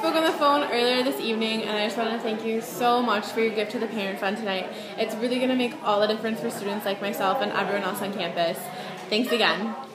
spoke on the phone earlier this evening, and I just want to thank you so much for your gift to the Parent Fund tonight. It's really going to make all the difference for students like myself and everyone else on campus. Thanks again.